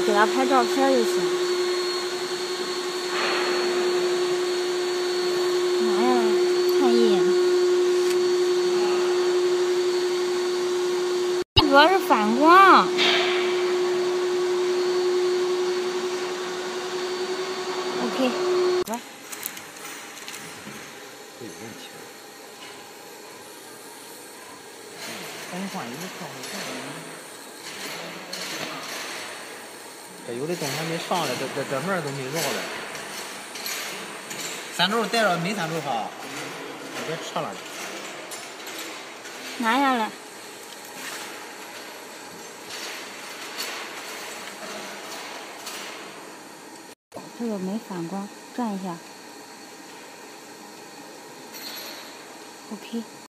给它拍照片就行。拿下来看一眼。主要是反光。OK， 来。 这有问题。赶紧换衣服。这有的东西还没上来，这门都没绕嘞。三轴带着没三轴哈，你别扯了。 拿下来。这个没反光，转一下。OK。